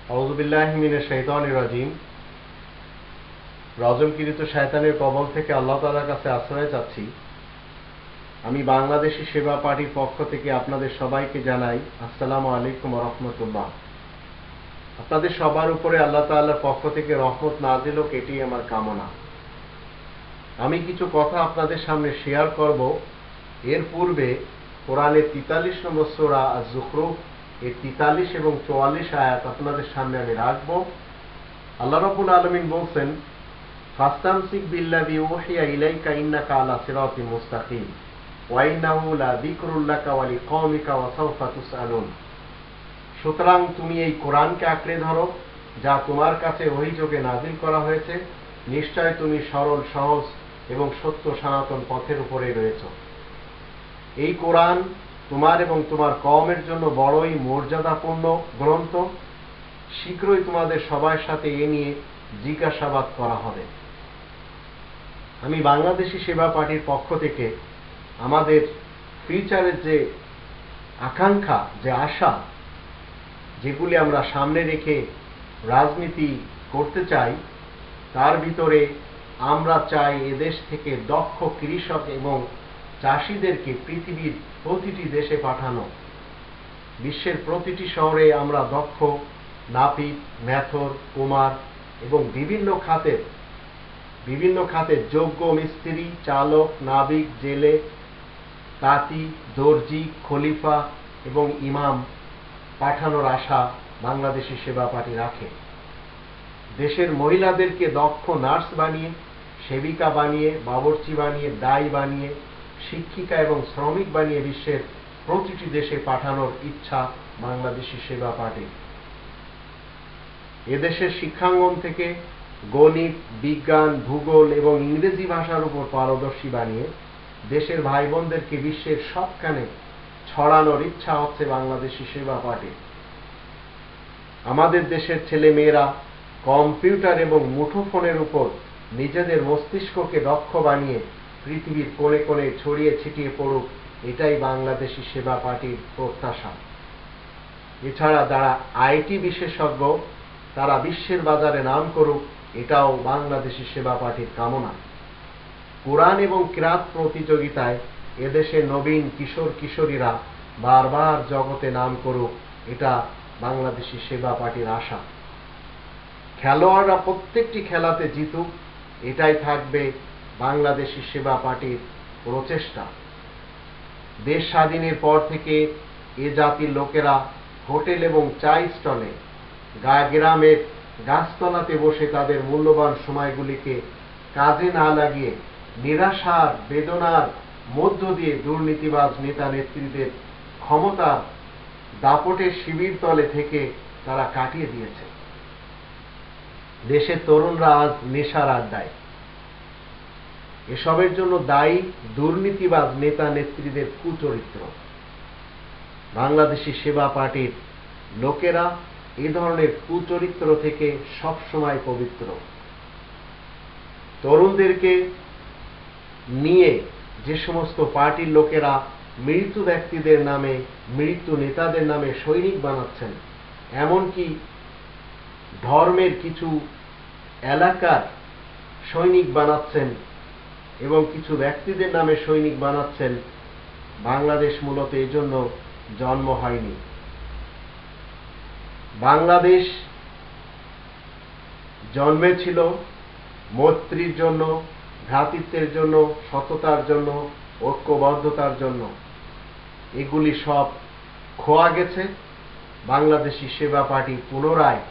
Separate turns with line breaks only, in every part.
আউযুবিল্লাহি মিনাশ শাইতানির রাজিম। রজমকৃত শয়তানের কবল থেকে আল্লাহ তাআলার কাছে আশ্রয় চাচ্ছি। আমি বাংলাদেশি সেবা পার্টির পক্ষ থেকে আপনাদের সবাইকে জানাই আসসালামু আলাইকুম ওয়া রাহমাতুল্লাহ। আপনাদের সবার উপরে আল্লাহ তাআলার পক্ষ থেকে রহমত নাযিল হোক, এটি আমার কামনা। আমি কিছু কথা আপনাদের সামনে শেয়ার করব। এর পূর্বে কোরআনের 43 নম্বর সূরা আয-যুখরুফ এর 43 এবং 44 আয়াত আপনাদের সামনে আমি রাখব। আল্লাহ রাব্বুল আলামিন বলছেন, ফাস্তামসিক বিল্লাযী উহিয়া ইলাইকা ইন্নাকা আলা সিরাতিন মুস্তাকিম ওয়া ইন্নাহু লা যিকরুল লাকা ওয়া লিকওমিকা ওয়া সাওফা তুসআলুন। সুতরাং তুমি এই কোরআনকে আঁকড়ে ধরো, যা তোমার কাছে ওহীযোগে নাযিল করা হয়েছে। নিশ্চয় তুমি সরল, সহজ এবং সত্য সনাতন পথের উপরে রয়েছ। এই কোরআন তোমার এবং তোমার কওমের জন্য বড়ই মর্যাদাপূর্ণ গ্রন্থ। শীঘ্রই তোমাদের সবার সাথে এ নিয়ে জিজ্ঞাসাবাদ করা হবে। আমি বাংলাদেশি সেবা পার্টির পক্ষ থেকে আমাদের ফিউচারের যে আকাঙ্ক্ষা, যে আশা, যেগুলি আমরা সামনে রেখে রাজনীতি করতে চাই, তার ভিতরে আমরা চাই এদেশ থেকে দক্ষ কৃষক এবং চাষিদেরকে পৃথিবীর প্রতিটি দেশে পাঠানো। বিশ্বের প্রতিটি শহরে আমরা দক্ষ নাপিত, মেথর, কুমার এবং বিভিন্ন খাতের যোগ্য মিস্ত্রি, চালক, নাবিক, জেলে, তাঁতি, দর্জি, খলিফা এবং ইমাম পাঠানোর আশা বাংলাদেশি সেবা পার্টি রাখে। দেশের মহিলাদেরকে দক্ষ নার্স বানিয়ে, সেবিকা বানিয়ে, বাবুর্চি বানিয়ে, দাই বানিয়ে, শিক্ষিকা এবং শ্রমিক বানিয়ে বিশ্বের প্রতিটি দেশে পাঠানোর ইচ্ছা বাংলাদেশি সেবা পার্টির। এদেশের শিক্ষাঙ্গন থেকে গণিত, বিজ্ঞান, ভূগোল এবং ইংরেজি ভাষার উপর পারদর্শী বানিয়ে দেশের ভাই বোনদেরকে বিশ্বের সবখানে ছড়ানোর ইচ্ছা হচ্ছে বাংলাদেশি সেবা পার্টির। আমাদের দেশের ছেলে মেয়েরা কম্পিউটার এবং মুঠোফোনের উপর নিজেদের মস্তিষ্ককে দক্ষ বানিয়ে পৃথিবীর কোণে কোণে ছড়িয়ে ছিটিয়ে পড়ুক, এটাই বাংলাদেশি সেবা পার্টির প্রত্যাশা। এছাড়া যারা আইটি বিশেষজ্ঞ, তারা বিশ্বের বাজারে নাম করুক, এটাও বাংলাদেশি সেবা পার্টির কামনা। কোরআন এবং কিরাত প্রতিযোগিতায় এদেশের নবীন কিশোর কিশোরীরা বারবার জগতে নাম করুক, এটা বাংলাদেশি সেবা পার্টির আশা। খেলোয়াড়রা প্রত্যেকটি খেলাতে জিতুক, এটাই থাকবে বাংলাদেশি সেবা পার্টির প্রচেষ্টা। দেশ স্বাধীনের পর থেকে এ জাতির লোকেরা হোটেল এবং চাই স্টলে, গ্রামের গাছতলাতে বসে তাদের মূল্যবান সময়গুলিকে কাজে না লাগিয়ে নিরাশার বেদনার মধ্য দিয়ে দুর্নীতিবাজ নেতা নেত্রীদের ক্ষমতার দাপটের শিবির তলে থেকে তারা কাটিয়ে দিয়েছে। দেশের তরুণরা আজ নেশার আড্ডায়। এসবের জন্য দায়ী দুর্নীতিবাজ নেতা নেত্রীদের কুচরিত্র। বাংলাদেশি সেবা পার্টির লোকেরা এ ধরনের কুচরিত্র থেকে সবসময় পবিত্র। তরুণদেরকে নিয়ে যে সমস্ত পার্টির লোকেরা মৃত্যু ব্যক্তিদের নামে, মৃত্যু নেতাদের নামে সৈনিক বানাচ্ছেন, এমনকি ধর্মের কিছু এলাকার সৈনিক বানাচ্ছেন এবং কিছু ব্যক্তিদের নামে সৈনিক বানাচ্ছেন, বাংলাদেশ মূলত এজন্য জন্ম হয়নি। বাংলাদেশ জন্মেছিল মৈত্রীর জন্য, ভ্রাতৃত্বের জন্য, সততার জন্য, ঐক্যবদ্ধতার জন্য। এগুলি সব খোয়া গেছে। বাংলাদেশি সেবা পার্টি পুনরায়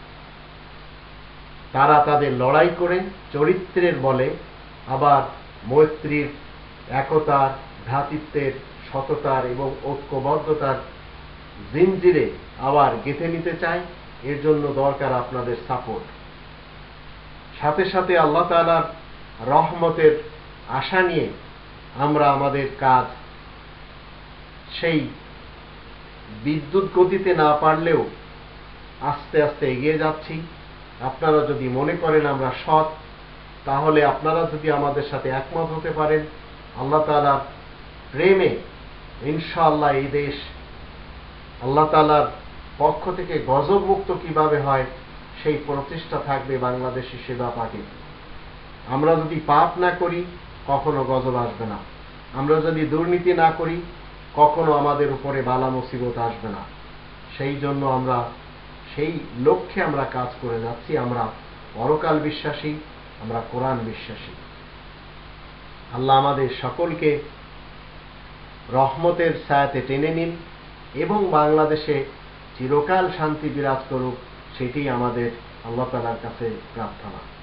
তারা তাদের লড়াই করে চরিত্রের বলে আবার মৈত্রীর, একতার, ভ্রাতৃত্বের, সততার এবং ঐক্যবদ্ধতার জিঞ্জিরে আবার গেঁথে নিতে চায়। এর জন্য দরকার আপনাদের সাপোর্ট। সাথে সাথে আল্লাহ তাআলার রহমতের আশা নিয়ে আমরা আমাদের কাজ সেই বিদ্যুৎ গতিতে না পারলেও আস্তে আস্তে এগিয়ে যাচ্ছি। আপনারা যদি মনে করেন আমরা সৎ, তাহলে আপনারা যদি আমাদের সাথে একমত হতে পারেন, আল্লাহ তাআলার প্রেমে ইনশাআল্লাহ এই দেশ আল্লাহ তাআলার পক্ষ থেকে গজব মুক্ত কিভাবে হয় সেই প্রচেষ্টা থাকবে বাংলাদেশি সেবা পার্টি। আমরা যদি পাপ না করি কখনো গজব আসবে না, আমরা যদি দুর্নীতি না করি কখনো আমাদের উপরে বালা মুসিবত আসবে না। সেই জন্য আমরা সেই লক্ষ্যে আমরা কাজ করে যাচ্ছি। আমরা পরকাল বিশ্বাসী, আমরা কোরআন বিশ্বাসী। আল্লাহ আমাদের সকলকে রহমতের ছায়াতে টেনে নিন এবং বাংলাদেশে চিরকাল শান্তি বিরাজ করুক, সেটি আমাদের আল্লাহ তাআলার কাছে প্রার্থনা।